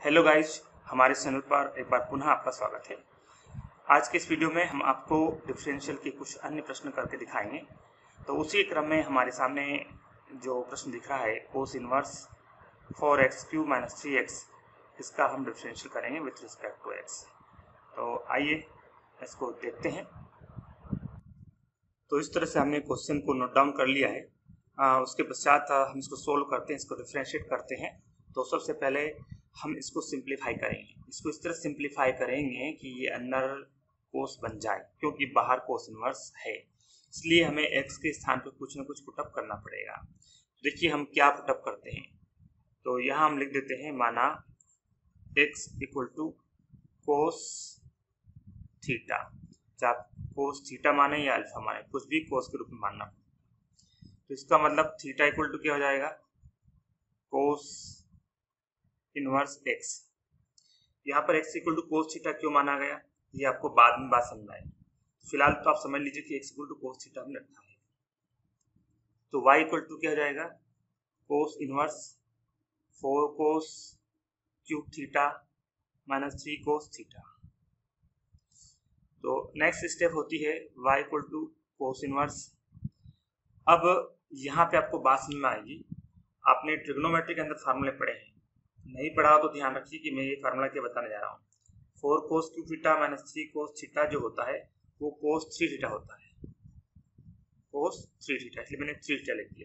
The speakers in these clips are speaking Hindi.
हेलो गाइस, हमारे चैनल पर एक बार पुनः आपका स्वागत है। आज के इस वीडियो में हम आपको डिफरेंशियल के कुछ अन्य प्रश्न करके दिखाएंगे। तो उसी क्रम में हमारे सामने जो प्रश्न दिख रहा है cos inverse 4x cube minus 3x, इसका हम डिफरेंशियल करेंगे विथ रिस्पेक्ट टू x। तो आइए इसको देखते हैं। तो इस तरह से हमने क्वेश्चन को नोट डाउन कर लिया है। उसके पश्चात हम इसको सोल्व करते हैं, इसको डिफरेंशिएट करते हैं। तो सबसे पहले हम इसको सिंप्लीफाई करेंगे। इसको इस तरह सिंप्लीफाई करेंगे कि ये अंदर कोस बन जाए, क्योंकि बाहर कोस इनवर्स है, इसलिए हमें x के स्थान पर कुछ ना कुछ पुटअप करना पड़ेगा। देखिए हम क्या पुटअप करते हैं। तो यहाँ हम लिख देते हैं, माना x equal to cos theta, चाहे कोस थीटा माने या अल्फा माने, कुछ भी कोस के रूप में मानना। तो इसका मतलब थीटा इक्वल टू क्या हो जाएगा, कोस इनवर्स x। यहाँ पर x equal to cos theta क्यों माना गया, ये आपको बाद में बात समझ आएगी। फिलहाल तो आप समझ लीजिए कि x equal to cos theta हमने रखा है। तो y इक्वल टू क्या हो जाएगा, cos inverse 4 cos cube theta minus 3 cos theta. तो नेक्स्ट स्टेप होती है y equal to cos inverse. अब यहाँ पे आपको बात समझ में आएगी, आपने ट्रिग्नोमेट्री के अंदर फार्मूले पढ़े हैं, नहीं पढ़ा हो तो ध्यान रखिए कि मैं ये फार्मूला क्या बताने जा रहा हूँ। 4 cos cube theta minus 3 cos theta जो होता है वो कोस 3 थीटा होता है, कोस 3 थीटा, इसलिए मैंने 3 थीटा लिख दिया।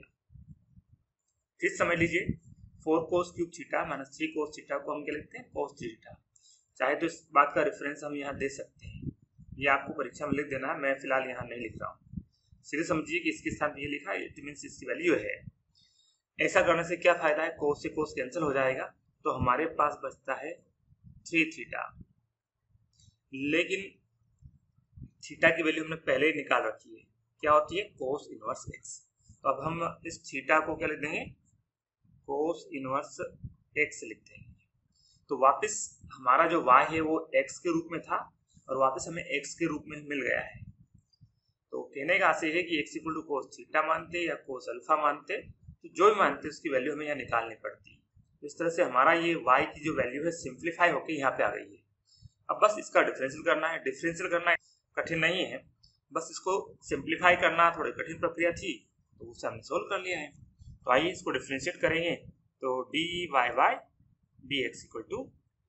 फिर समझ लीजिए 4 cos cube theta minus 3 cos theta को हम क्या लिखते हैं, कोस 3 थीटा। चाहे तो इस बात का रेफरेंस हम यहाँ दे सकते हैं, ये आपको परीक्षा में लिख देना है, मैं फिलहाल यहाँ नहीं लिख रहा हूँ। सीधे समझिए कि इसके स्थान पर ये लिखा है, इट मींस इसकी वैल्यू है। ऐसा करने से क्या फायदा है, कोस से कोस कैंसिल हो जाएगा, तो हमारे पास बचता है 3 थीटा। लेकिन थीटा की वैल्यू हमने पहले ही निकाल रखी है, क्या होती है, कोस इनवर्स x। तो अब हम इस थीटा को क्या लिख देंगे, कोस इनवर्स x लिख देंगे। तो वापस हमारा जो y है वो x के रूप में था और वापस हमें x के रूप में मिल गया है। तो कहने का आशय है कि x equal to cos theta मानते या कोस अल्फा मानते, तो जो भी मानते उसकी वैल्यू हमें यहाँ निकालनी पड़ती है। तो इस तरह से हमारा ये y की जो वैल्यू है सिंप्लीफाई होकर यहाँ पे आ गई है। अब बस इसका डिफरेंशियल करना है। डिफरेंशियल करना कठिन नहीं है, बस इसको सिंप्लीफाई करना थोड़ी कठिन प्रक्रिया थी, तो उसे हमने सोल्व कर लिया है। तो आइए इसको डिफरेंशिएट करेंगे। तो d y y d x equal to,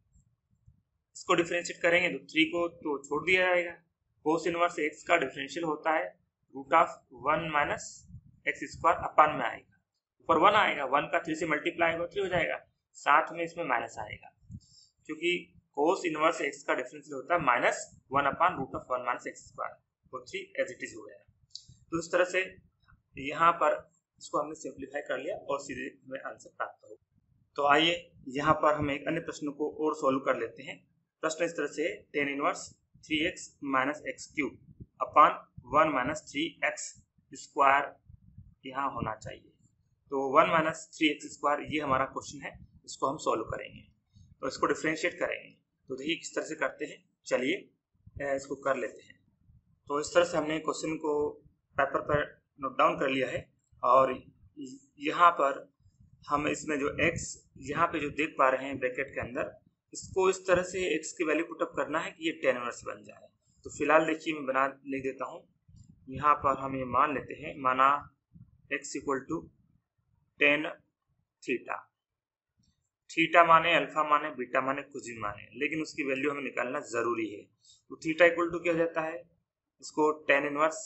इसको डिफरेंशिएट करेंगे तो 3 को तो छोड़ दिया जाएगा। कोस इनवर्स एक्स का डिफरेंशियल होता है root of 1 minus x square upon में आएगा, ऊपर 1 आएगा, 1 का 3 से मल्टीप्लाई होगा 3 हो जाएगा, साथ में इसमें माइनस आएगा, क्योंकि कोस इनवर्स एक्स का डिफरेंशियल होता है minus 1 upon root of 1 minus x square, तो 3 एज इट इज हो गया। तो इस तरह से यहाँ पर इसको हमने सिंप्लीफाई कर लिया और सीधे हमें आंसर प्राप्त हो। तो आइए यहाँ पर हम एक अन्य प्रश्न को और सोल्व कर लेते हैं। प्रश्न इस तरह से, tan inverse 3x minus x cube upon 1 minus 3x square यहाँ होना चाहिए। तो 1 माइनस 3x स्क्वायर ये हमारा क्वेश्चन है, इसको हम सोल्व करेंगे। तो इसको डिफरेंशिएट करेंगे। तो देखिए किस तरह से करते हैं, चलिए इसको कर लेते हैं। तो इस तरह से हमने क्वेश्चन को पेपर पर नोट डाउन कर लिया है और यहाँ पर हम इसमें जो x यहाँ पे जो देख पा रहे हैं ब्रैकेट के अंदर, इसको इस तरह से x की वैल्यू पुटअप करना है कि ये टेन इनवर्स बन जाए। तो फिलहाल देखिए मैं बना लिख देता हूँ। यहाँ पर हम ये मान लेते हैं, माना x equal to tan theta, theta माने अल्फा माने बीटा माने कुछ भी माने, लेकिन उसकी वैल्यू हमें निकालना जरूरी है। तो थीटा इक्वल टू क्या हो जाता है, इसको टेन इनवर्स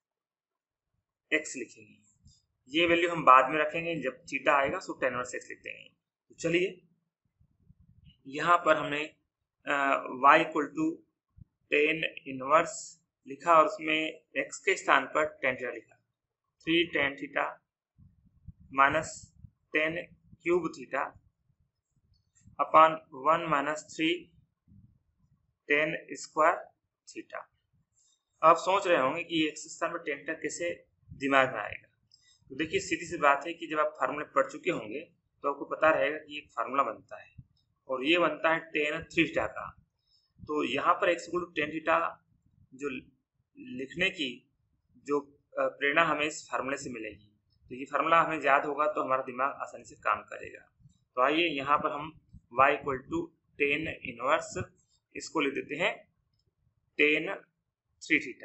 x लिखेंगे, ये वैल्यू हम बाद में रखेंगे, जब थीटा आएगा तो टेन इनवर्स x लिख देंगे। तो चलिए यहाँ पर हमने y equal to tan inverse लिखा और उसमें x के स्थान पर टेन थीटा लिखा, 3 tan theta minus 10 cube theta upon 1 minus 3 tan square theta. आप सोच रहे होंगे कि x स्थान पर टेन थीटा कैसे दिमाग में आएगा। तो देखिए सीधी सी बात है कि जब आप फार्मूले पढ़ चुके होंगे तो आपको पता रहेगा कि एक फार्मूला बनता है और ये बनता है टेन थीटा का। तो यहाँ पर x equal to tan theta जो लिखने की जो प्रेरणा हमें इस फार्मूले से मिलेगी, तो ये फार्मूला हमें याद होगा तो हमारा दिमाग आसानी से काम करेगा। तो आइए यहाँ पर हम y equal to tan inverse, इसको लिख देते हैं टेन 3 थीटा।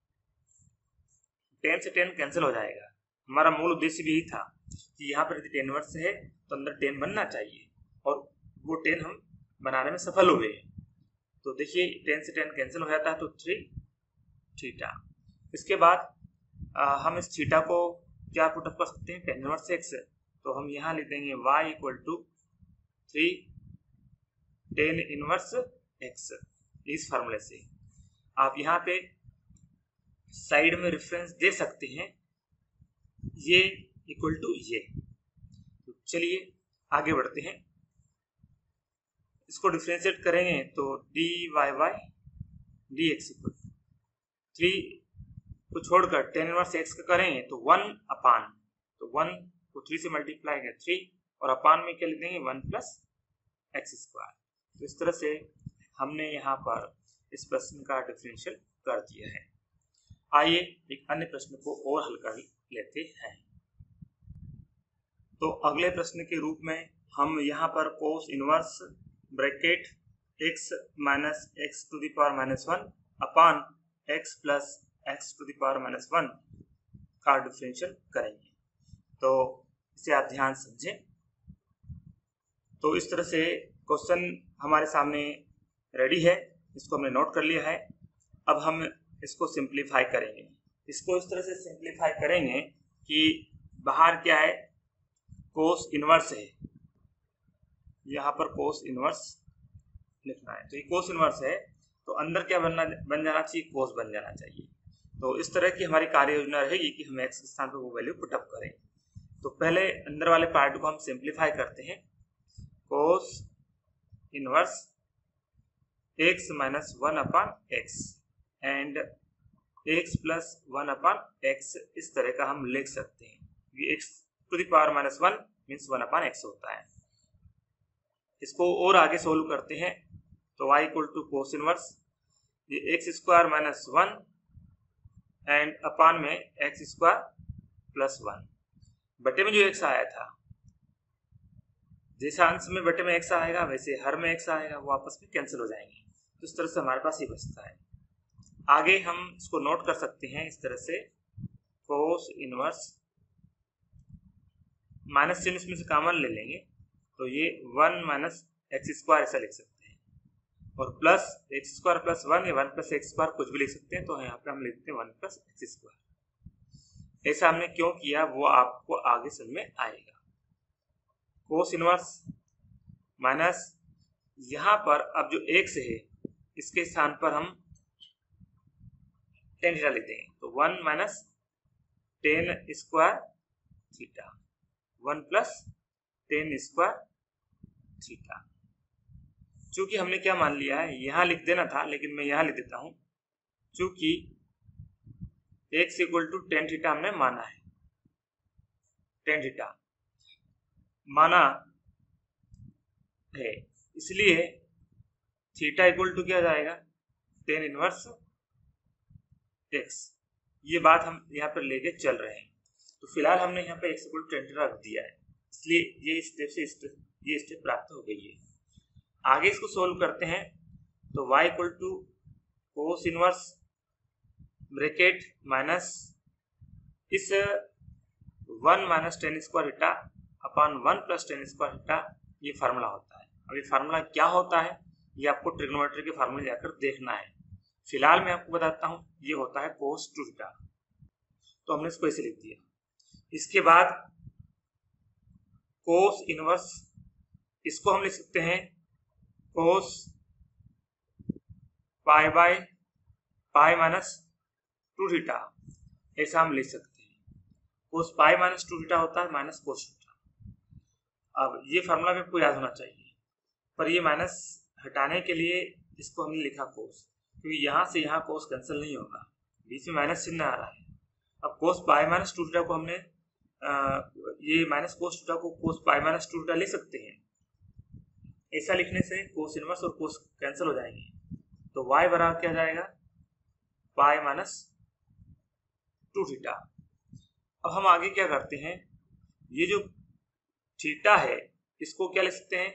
10 से 10 कैंसिल हो जाएगा। हमारा मूल उद्देश्य भी यही था कि यहाँ पर यदि टेन इनवर्स है तो अंदर 10 बनना चाहिए, और वो 10 हम बनाने में सफल हुए। तो देखिए 10 से 10 कैंसिल हो जाता है तो 3 थीटा। इसके बाद हम इस थीटा को क्या पुट अप कर सकते हैं, टेन इनवर्स एक्स, तो हम यहाँ लिख देंगे y equal to 3 tan inverse x. इस फार्मूले से आप यहाँ पे साइड में रेफरेंस दे सकते हैं, ये इक्वल टू ये। तो चलिए आगे बढ़ते हैं, इसको डिफ्रेंशिएट करेंगे तो d y y d x equal to 3 को छोड़कर टेन इनवर्स एक्स का करेंगे तो 1 अपान, तो 1 को 3 से मल्टीप्लाई करें 3, और अपान में क्या लिख देंगे 1 प्लस एक्स स्क्वायर। तो इस तरह से हमने यहाँ पर इस प्रश्न का डिफरेंशियल कर दिया है। आइए एक अन्य प्रश्न को और हल कर लेते हैं। तो अगले प्रश्न के रूप में हम यहाँ पर cos inverse bracket x minus x to the power minus 1 upon x plus x to the power minus 1 का डिफरेंशियल करेंगे। तो इसे आप ध्यान समझें। तो इस तरह से क्वेश्चन हमारे सामने रेडी है, इसको हमने नोट कर लिया है। अब हम इसको सिंप्लीफाई करेंगे। इसको इस तरह से सिंप्लीफाई करेंगे कि बाहर क्या है, कोस इनवर्स है, यहाँ पर कोस इनवर्स लिखना है। तो ये कोस इनवर्स है तो अंदर क्या बन जाना चाहिए, कोस बन जाना चाहिए। तो इस तरह की हमारी कार्य योजना रहेगी कि हम एक्स के स्थान पर वो वैल्यू पुटअप करें। तो पहले अंदर वाले पार्ट को हम सिंप्लीफाई करते हैं। Cos inverse x minus 1 upon x and x plus 1 upon x, इस तरह का हम लिख सकते हैं। ये x to the power minus 1 means 1 upon x होता है। इसको और आगे सोल्व करते हैं तो y equal to cos inverse ये x square minus 1 and upon में एक्स स्क्वायर प्लस 1। बटे में जो एक्स आया था, जैसा अंश में बटे में एक्स आएगा वैसे हर में एक्स आएगा, वो आपस में कैंसिल हो जाएंगे। तो इस तरह से हमारे पास ये बचता है। आगे हम इसको नोट कर सकते हैं इस तरह से, कोस इनवर्स माइनस चिन्ह इसमें से कॉमन ले लेंगे तो ये 1 माइनस एक्स स्क्वायर ऐसा लिख सकते हैं, और प्लस एक्स स्क्वायर प्लस 1 या 1 प्लस एक्स स्क्वायर कुछ भी लिख सकते हैं। तो यहाँ पे हम लिखते हैं 1 प्लस एक्स स्क्वायर। ऐसा हमने क्यों किया वो आपको आगे समझ में आएगा। कोस इनवर्स माइनस यहाँ पर अब जो एक्स है इसके स्थान पर हम टेन थीटा लेते हैं, तो 1 minus tan square theta, 1 plus tan square theta. चूंकि हमने क्या मान लिया है, यहाँ लिख देना था लेकिन मैं यहाँ लिख देता हूँ, चूंकि x equal to tan theta हमने माना है, टेन थीटा माना है, इसलिए थीटा इक्वल टू क्या जाएगा, टेन इनवर्स एक्स। ये बात हम यहाँ पर लेके चल रहे हैं। तो फिलहाल हमने यहाँ पे x equal to tan theta रख दिया है, इसलिए ये स्टेप से ये स्टेप प्राप्त हो गई है। आगे इसको सोल्व करते हैं तो y equal to cos inverse bracket minus इस 1 minus tan square theta upon 1 plus tan square theta, ये फार्मूला होता है। अब ये फार्मूला क्या होता है ये आपको ट्रिग्नोमेट्री के फार्मूले जाकर देखना है। फिलहाल मैं आपको बताता हूँ, ये होता है कोस 2 थीटा। तो हमने इसको ऐसे लिख दिया। इसके बाद कोस इनवर्स, इसको हम लिख सकते हैं cos pi by pi minus 2 theta, ऐसा हम लिख सकते हैं। कोस पाई माइनस 2 थीटा होता है माइनस कोस थीटा। अब ये फार्मूला भी आपको याद होना चाहिए, पर ये माइनस हटाने के लिए इसको हमने लिखा कोस, क्योंकि यहाँ से यहाँ कोस कैंसिल नहीं होगा, बीच में माइनस चिन्ह आ रहा है। अब कोस पाई माइनस 2 थीटा को हमने ये माइनस कोस थीटा को कोस पाई माइनस 2 थीटा ले सकते हैं। ऐसा लिखने से कोस इनवर्स और कोस कैंसिल हो जाएंगे, तो y बराबर क्या जाएगा, पाई माइनस 2 थीटा। अब हम आगे क्या करते हैं, ये जो थीटा है इसको क्या लिख सकते हैं,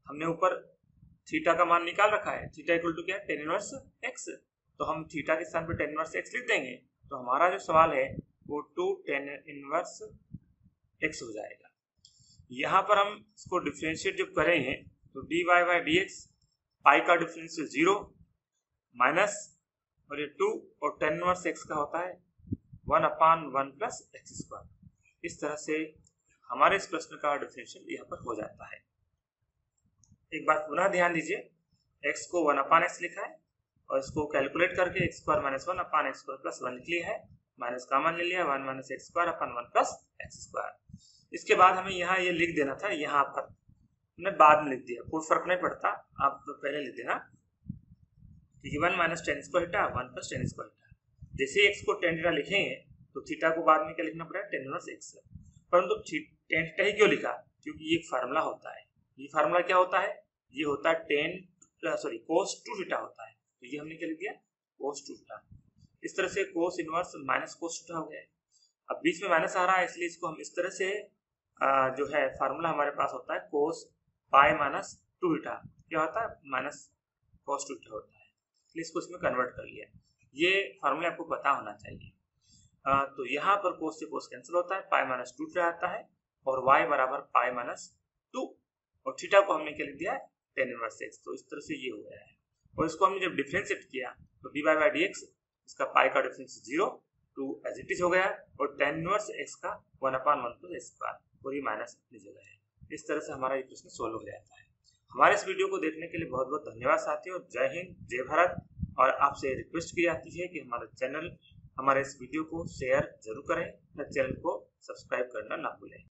हमने ऊपर थीटा का मान निकाल रखा है, थीटा इक्वल टू क्या है, tan इनवर्स x, तो हम थीटा के स्थान पर tan इनवर्स x लिख देंगे। तो हमारा जो सवाल है वो 2 tan इनवर्स x हो जाएगा। यहाँ पर हम इसको डिफरेंशिएट जब करेंगे तो dy बाई dx, पाई का डिफरेंशियल 0 माइनस और ये 2 और tan इनवर्स x का होता है 1/1 प्लस एक्स स्क्वायर। इस तरह से हमारे इस प्रश्न का डिफरेंशियल यहाँ पर हो जाता है। एक बात पुनः ध्यान दीजिए, x को 1/x लिखा है और इसको कैलकुलेट करके x square minus 1/x square plus 1 लिख लिया है, माइनस कॉमन ले लिया 1 minus x square upon 1 plus x square. इसके बाद हमें यहाँ ये लिख देना था, यहाँ पर हमने बाद में लिख दिया, कोई फर्क नहीं पड़ता, आप तो पहले लिख देना। 1 minus tan square theta 1 plus tan square theta. जैसे x को टेन थीटा लिखेंगे तो थीटा को बाद में क्या लिखना पड़ेगा, टेन इनवर्स x। परंतु टेन थीटा ही क्यों लिखा, क्योंकि ये एक फार्मूला होता है। ये फार्मूला क्या होता है, ये होता है कोस 2 थीटा होता है, तो ये हमने क्या लिख दिया, कोस 2 थीटा। इस तरह से cos inverse minus cos theta हो गया है। अब बीच में माइनस आ रहा है, इसलिए इसको हम इस तरह से जो है फार्मूला हमारे पास होता है कोस पाई माइनस 2 थीटा, क्या होता है, माइनस कोस 2 थीटा होता है, इसलिए इसको इसमें कन्वर्ट कर लिया। ये फार्मूला आपको पता होना चाहिए। तो यहाँ पर कोस से कोस कैंसिल होता है, पाई माइनस 2 थीटा आता है और y बराबर पाई माइनस 2 और थीटा को हमने क्या लिख दिया है, टेन इनवर्स x। तो इस तरह से ये हो गया है और इसको हमने जब डिफरेंशिएट किया तो dy बाई dx, इसका पाई का difference 0 to as it is हो गया और टेन इनवर्स x का 1/1 प्लस x स्क्वायर और ये माइनस अपनी जगह है। इस तरह से हमारा ये प्रश्न सोल्व हो जाता है। हमारे इस वीडियो को देखने के लिए बहुत बहुत धन्यवाद साथियों। जय हिंद, जय भारत। और आपसे रिक्वेस्ट की जाती है कि हमारा चैनल, हमारे इस वीडियो को शेयर जरूर करें, चैनल को सब्सक्राइब करना ना भूलें।